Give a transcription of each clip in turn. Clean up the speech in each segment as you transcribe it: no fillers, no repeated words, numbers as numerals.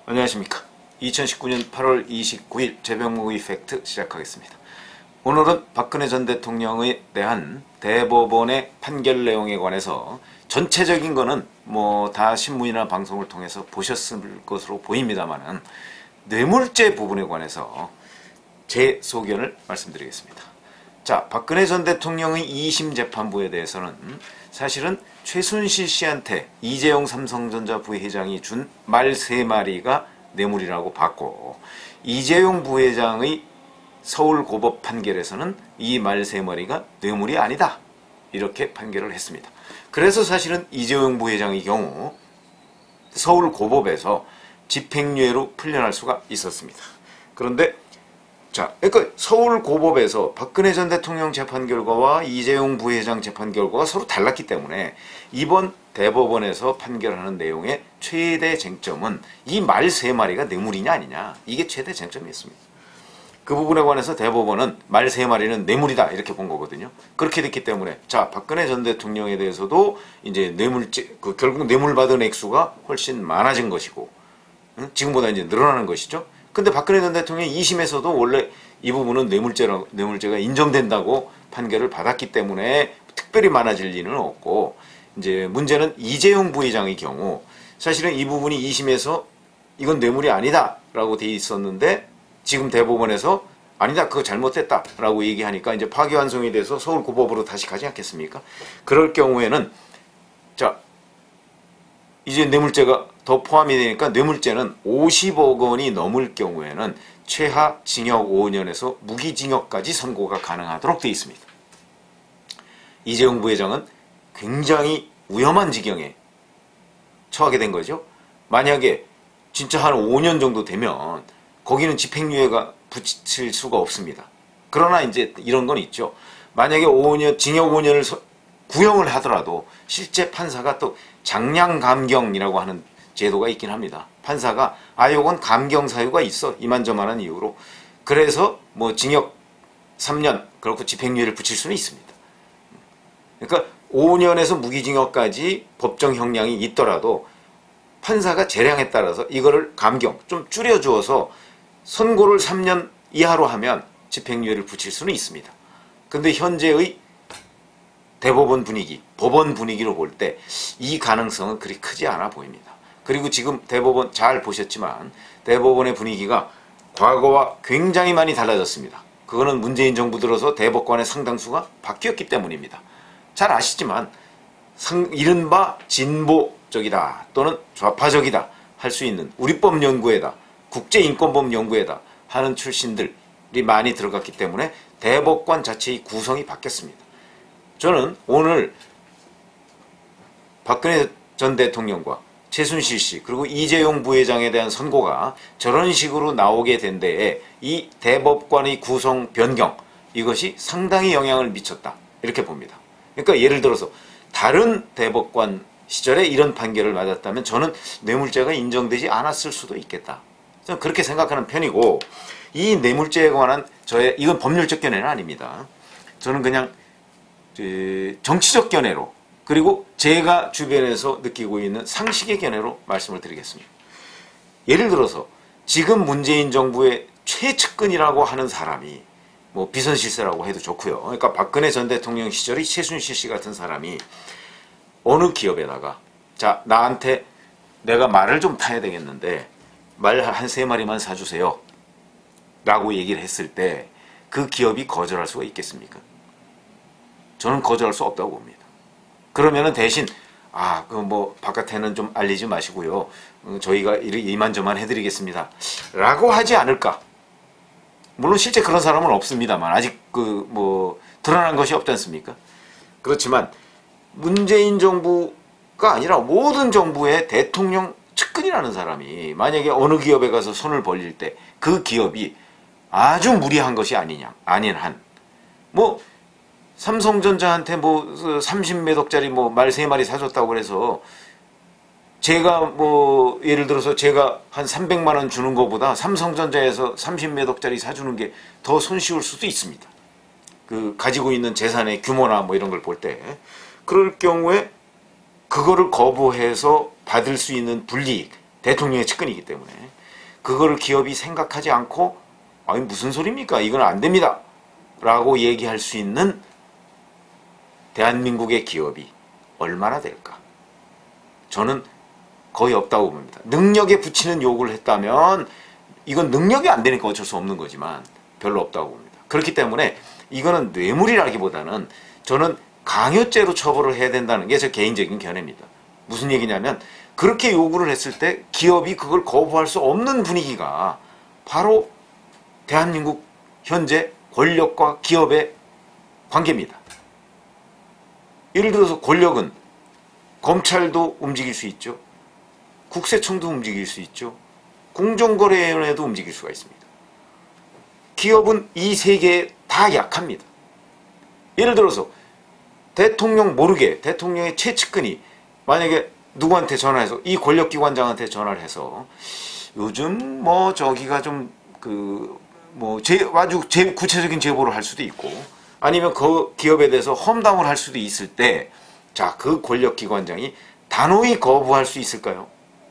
안녕하십니까. 2019년 8월 29일 재병목의 팩트 시작하겠습니다. 오늘은 박근혜 전 대통령에 대한 대법원의 판결 내용에 관해서 전체적인 거는 뭐 다 신문이나 방송을 통해서 보셨을 것으로 보입니다만은 뇌물죄 부분에 관해서 제 소견을 말씀드리겠습니다. 자, 박근혜 전 대통령의 2심 재판부에 대해서는 사실은 최순실 씨한테 이재용 삼성전자 부회장이 준 말 3마리가 뇌물이라고 봤고, 이재용 부회장의 서울고법 판결에서는 이 말 3마리가 뇌물이 아니다, 이렇게 판결을 했습니다. 그래서 사실은 이재용 부회장의 경우 서울고법에서 집행유예로 풀려날 수가 있었습니다. 그런데 자, 그러니까 서울고법에서 박근혜 전 대통령 재판 결과와 이재용 부회장 재판 결과가 서로 달랐기 때문에 이번 대법원에서 판결하는 내용의 최대 쟁점은 이 말 3마리가 뇌물이냐 아니냐, 이게 최대 쟁점이었습니다. 그 부분에 관해서 대법원은 말 3마리는 뇌물이다, 이렇게 본 거거든요. 그렇게 됐기 때문에 자, 박근혜 전 대통령에 대해서도 이제 뇌물죄, 결국 뇌물 받은 액수가 훨씬 많아진 것이고, 지금보다 이제 늘어나는 것이죠. 근데 박근혜 전 대통령이 2심에서도 원래 이 부분은 뇌물죄가 인정된다고 판결을 받았기 때문에 특별히 많아질 리는 없고, 이제 문제는 이재용 부회장의 경우 사실은 이 부분이 2심에서 이건 뇌물이 아니다 라고 돼 있었는데, 지금 대법원에서 아니다, 그거 잘못됐다 라고 얘기하니까 이제 파기환송이 돼서 서울고법으로 다시 가지 않겠습니까? 그럴 경우에는 자, 이제 뇌물죄가 더 포함이 되니까 뇌물죄는 50억 원이 넘을 경우에는 최하 징역 5년에서 무기징역까지 선고가 가능하도록 되어 있습니다. 이재용 부회장은 굉장히 위험한 지경에 처하게 된 거죠. 만약에 진짜 한 5년 정도 되면 거기는 집행유예가 붙일 수가 없습니다. 그러나 이제 이런 건 있죠. 만약에 5년, 징역 5년을 구형을 하더라도 실제 판사가 또 장량감경이라고 하는 제도가 있긴 합니다. 판사가 요건 감경 사유가 있어, 이만저만한 이유로. 그래서 뭐 징역 3년, 그렇고 집행유예를 붙일 수는 있습니다. 그러니까 5년에서 무기징역까지 법정 형량이 있더라도 판사가 재량에 따라서 이거를 감경, 좀 줄여주어서 선고를 3년 이하로 하면 집행유예를 붙일 수는 있습니다. 근데 현재의 대법원 분위기, 법원 분위기로 볼 때 이 가능성은 그리 크지 않아 보입니다. 그리고 지금 대법원 잘 보셨지만 대법원의 분위기가 과거와 굉장히 많이 달라졌습니다. 그거는 문재인 정부 들어서 대법관의 상당수가 바뀌었기 때문입니다. 잘 아시지만 이른바 진보적이다 또는 좌파적이다 할 수 있는 우리법 연구회다, 국제인권법 연구회다 하는 출신들이 많이 들어갔기 때문에 대법관 자체의 구성이 바뀌었습니다. 저는 오늘 박근혜 전 대통령과 최순실 씨 그리고 이재용 부회장에 대한 선고가 저런 식으로 나오게 된 데에 이 대법관의 구성 변경, 이것이 상당히 영향을 미쳤다, 이렇게 봅니다. 그러니까 예를 들어서 다른 대법관 시절에 이런 판결을 맞았다면 저는 뇌물죄가 인정되지 않았을 수도 있겠다, 저는 그렇게 생각하는 편이고, 이 뇌물죄에 관한 저의, 이건 법률적 견해는 아닙니다. 저는 그냥 정치적 견해로, 그리고 제가 주변에서 느끼고 있는 상식의 견해로 말씀을 드리겠습니다. 예를 들어서 지금 문재인 정부의 최측근이라고 하는 사람이, 뭐 비선실세라고 해도 좋고요. 그러니까 박근혜 전 대통령 시절의 최순실 씨 같은 사람이 어느 기업에다가 자, 나한테 내가 말을 좀 타야 되겠는데 말 한 3마리만 사주세요 라고 얘기를 했을 때 그 기업이 거절할 수가 있겠습니까? 저는 거절할 수 없다고 봅니다. 그러면은 대신 그 뭐 바깥에는 좀 알리지 마시고요, 저희가 이만저만 해드리겠습니다 라고 하지 않을까. 물론 실제 그런 사람은 없습니다만 아직 뭐 드러난 것이 없지 않습니까? 그렇지만 문재인 정부가 아니라 모든 정부의 대통령 측근이라는 사람이 만약에 어느 기업에 가서 손을 벌릴 때 그 기업이 아주 무리한 것이 아닌 한, 뭐 삼성전자한테 뭐 30몇 억짜리 뭐 말 3마리 사줬다고 그래서 제가 뭐 예를 들어서 제가 한 300만 원 주는 것보다 삼성전자에서 30몇 억짜리 사주는 게 더 손쉬울 수도 있습니다. 가지고 있는 재산의 규모나 뭐 이런 걸 볼 때. 그럴 경우에 그거를 거부해서 받을 수 있는 불이익, 대통령의 측근이기 때문에 그거를 기업이 생각하지 않고 아니 무슨 소리입니까? 이건 안 됩니다. 라고 얘기할 수 있는 대한민국의 기업이 얼마나 될까? 저는 거의 없다고 봅니다. 능력에 붙이는 요구를 했다면 이건 능력이 안 되니까 어쩔 수 없는 거지만 별로 없다고 봅니다. 그렇기 때문에 이거는 뇌물이라기보다는 저는 강요죄로 처벌을 해야 된다는 게 제 개인적인 견해입니다. 무슨 얘기냐면 그렇게 요구를 했을 때 기업이 그걸 거부할 수 없는 분위기가 바로 대한민국 현재 권력과 기업의 관계입니다. 예를 들어서 권력은 검찰도 움직일 수 있죠. 국세청도 움직일 수 있죠. 공정거래위원회도 움직일 수가 있습니다. 기업은 이 세 개에 다 약합니다. 예를 들어서 대통령 모르게 대통령의 최측근이 만약에 누구한테 전화해서 이 권력기관장한테 전화를 해서 요즘 뭐 저기가 좀 아주 구체적인 제보를 할 수도 있고 아니면 그 기업에 대해서 험담을 할 수도 있을 때 자, 그 권력기관장이 단호히 거부할 수 있을까요?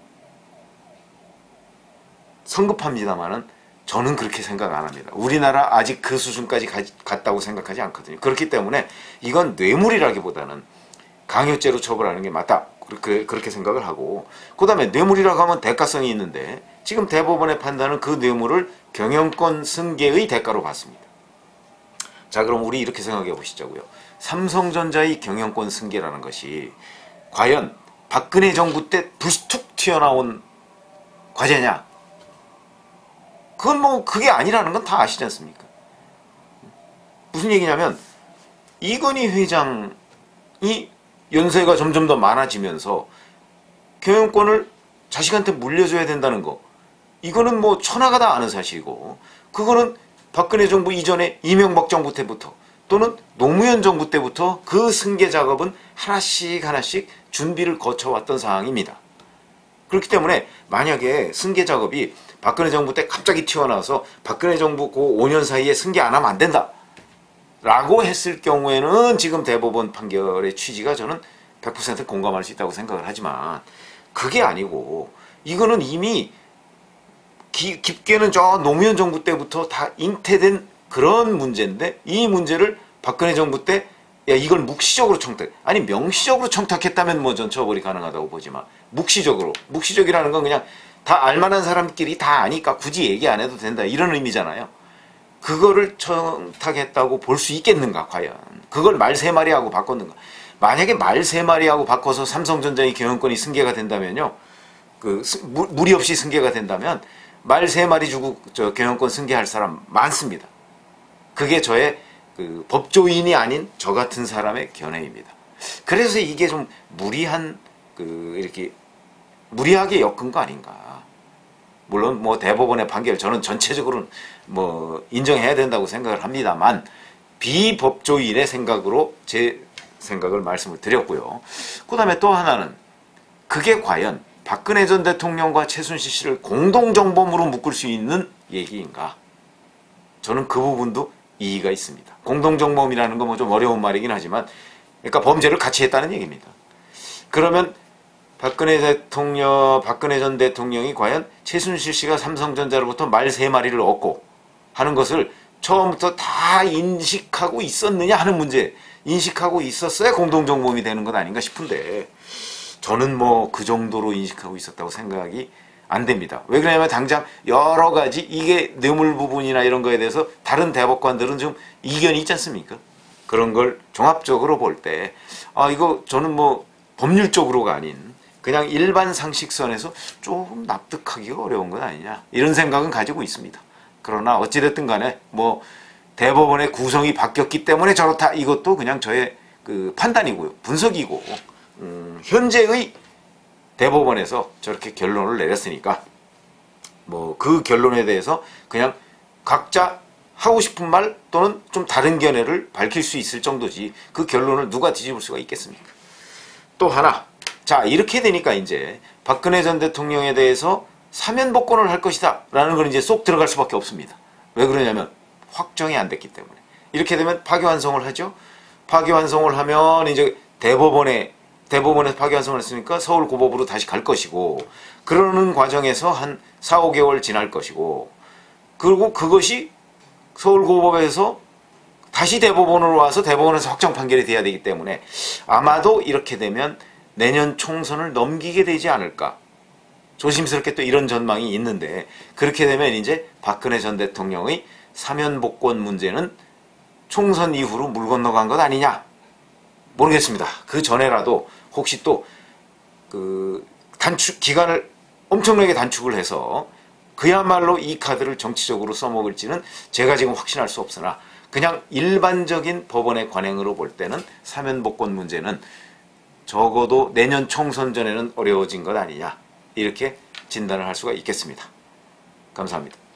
성급합니다만은 저는 그렇게 생각 안 합니다. 우리나라 아직 그 수준까지 갔다고 생각하지 않거든요. 그렇기 때문에 이건 뇌물이라기보다는 강요죄로 처벌하는 게 맞다. 그렇게 생각을 하고 그 다음에 뇌물이라고 하면 대가성이 있는데 지금 대법원의 판단은 그 뇌물을 경영권 승계의 대가로 봤습니다. 자, 그럼 우리 이렇게 생각해 보시자고요. 삼성전자의 경영권 승계라는 것이 과연 박근혜 정부 때 불쑥 튀어나온 과제냐? 그건 뭐 그게 아니라는 건 다 아시지 않습니까? 무슨 얘기냐면 이건희 회장이 연세가 점점 더 많아지면서 경영권을 자식한테 물려줘야 된다는 거, 이거는 뭐 천하가 다 아는 사실이고, 그거는 박근혜 정부 이전에 이명박 정부 때부터 또는 노무현 정부 때부터 그 승계 작업은 하나씩 준비를 거쳐왔던 상황입니다. 그렇기 때문에 만약에 승계 작업이 박근혜 정부 때 갑자기 튀어나와서 박근혜 정부 그 5년 사이에 승계 안 하면 안 된다 라고 했을 경우에는 지금 대법원 판결의 취지가 저는 100% 공감할 수 있다고 생각을 하지만 그게 아니고 이거는 이미 깊게는 저 노무현 정부 때부터 다 잉태된 그런 문제인데 이 문제를 박근혜 정부 때 야, 이걸 묵시적으로 청탁, 아니 명시적으로 청탁했다면 뭐 전 처벌이 가능하다고 보지만 묵시적이라는 건 그냥 다 알만한 사람끼리 다 아니까 굳이 얘기 안 해도 된다 이런 의미잖아요. 그거를 청탁했다고 볼 수 있겠는가 과연. 그걸 말 3마리하고 바꿨는가. 만약에 말 3마리하고 바꿔서 삼성전자의 경영권이 승계가 된다면요, 무리 없이 승계가 된다면 말 3마리 주고 저 경영권 승계할 사람 많습니다. 그게 저의 법조인이 아닌 저 같은 사람의 견해입니다. 그래서 이게 좀 이렇게 무리하게 엮은 거 아닌가. 물론 뭐 대법원의 판결 저는 전체적으로는 뭐 인정해야 된다고 생각을 합니다만 비법조인의 생각으로 제 생각을 말씀을 드렸고요. 그 다음에 또 하나는 그게 과연 박근혜 전 대통령과 최순실 씨를 공동정범으로 묶을 수 있는 얘기인가? 저는 그 부분도 이의가 있습니다. 공동정범이라는 건 뭐 좀 어려운 말이긴 하지만 그러니까 범죄를 같이 했다는 얘기입니다. 그러면 박근혜 전 대통령이 과연 최순실 씨가 삼성전자로부터 말 3마리를 얻고 하는 것을 처음부터 다 인식하고 있었느냐 하는 문제, 인식하고 있었어야 공동정범이 되는 것 아닌가 싶은데 저는 뭐 그 정도로 인식하고 있었다고 생각이 안 됩니다. 왜 그러냐면 당장 여러 가지 이게 뇌물 부분이나 이런 거에 대해서 다른 대법관들은 좀 이견이 있지 않습니까? 그런 걸 종합적으로 볼 때 이거 저는 뭐 법률적으로가 아닌 그냥 일반 상식선에서 조금 납득하기가 어려운 건 아니냐 이런 생각은 가지고 있습니다. 그러나 어찌됐든 간에 뭐 대법원의 구성이 바뀌었기 때문에 저렇다 이것도 그냥 저의 판단이고요. 분석이고 현재의 대법원에서 저렇게 결론을 내렸으니까 뭐 그 결론에 대해서 그냥 각자 하고 싶은 말 또는 좀 다른 견해를 밝힐 수 있을 정도지 그 결론을 누가 뒤집을 수가 있겠습니까? 또 하나, 자 이렇게 되니까 이제 박근혜 전 대통령에 대해서 사면복권을 할 것이다 라는 걸 이제 쏙 들어갈 수밖에 없습니다. 왜 그러냐면 확정이 안 됐기 때문에. 이렇게 되면 파기환송을 하죠. 파기환송을 하면 이제 대법원의 대법원에서 파기환송을 했으니까 서울고법으로 다시 갈 것이고, 그러는 과정에서 한 4, 5개월 지날 것이고, 그리고 그것이 서울고법에서 다시 대법원으로 와서 대법원에서 확정 판결이 돼야 되기 때문에 아마도 이렇게 되면 내년 총선을 넘기게 되지 않을까. 조심스럽게 또 이런 전망이 있는데, 그렇게 되면 이제 박근혜 전 대통령의 사면 복권 문제는 총선 이후로 물 건너간 것 아니냐? 모르겠습니다. 그 전에라도 혹시 또 그 기간을 엄청나게 단축을 해서 그야말로 이 카드를 정치적으로 써먹을지는 제가 지금 확신할 수 없으나, 그냥 일반적인 법원의 관행으로 볼 때는 사면 복권 문제는 적어도 내년 총선 전에는 어려워진 것 아니냐, 이렇게 진단을 할 수가 있겠습니다. 감사합니다.